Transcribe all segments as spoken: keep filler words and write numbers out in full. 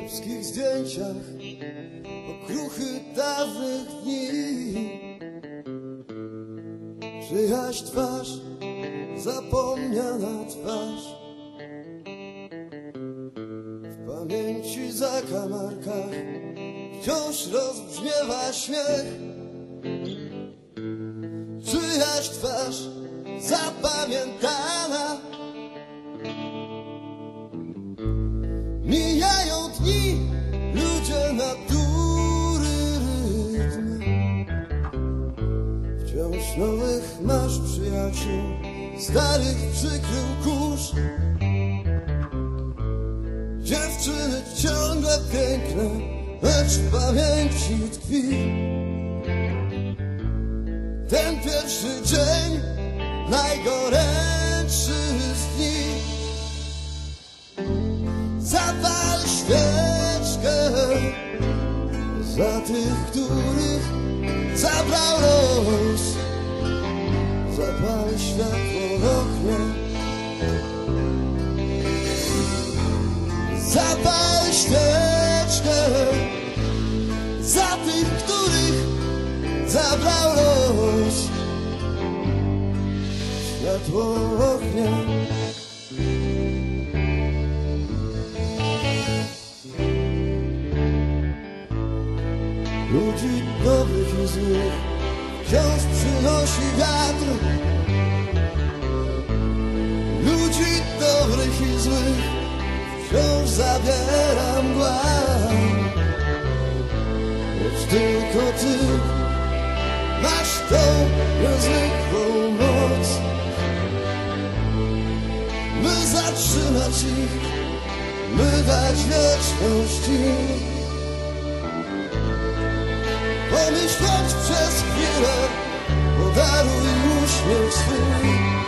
kiepskich zdjęciach, okruchy dawnych dni. Czyjaś twarz, zapomniana twarz, w pamięci zakamarkach wciąż rozbrzmiewa śmiech. Czyjaś twarz zapamiętana. Mijają dni, ludzie natury rytm. Wciąż nowych masz przyjaciół, starych przykrył kurz. Dziewczyny ciągle piękne, lecz w pamięci tkwi ten pierwszy dzień, najgorętszy z dni. Zapal świeczkę za tych, których zabrał los. Zapal światło w oknie. Zapal świeczkę za tych, których zabrał los. Światło w oknie. Ludzi dobrych i złych wciąż przynosi wiatr. Ludzi dobrych i złych wciąż zabiera mgła. Lecz tylko ty masz tą niezwykłą moc, by zatrzymać ich, by dać wieczność im. Pomyśleć przez chwilę, podaruj uśmiech swój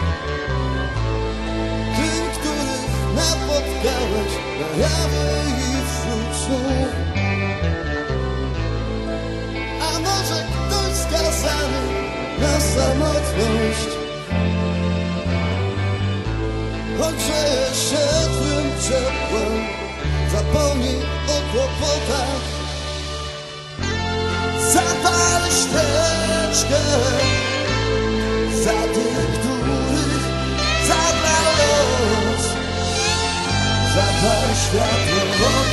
tym, których napotkałeś na jawie i wśród snu. A może ktoś skazany na samotność, choć grzeje się twym ciepłem, zapomnij o kłopotach. Zapal świeczkę za tych, których zabrał los. Zapal światło.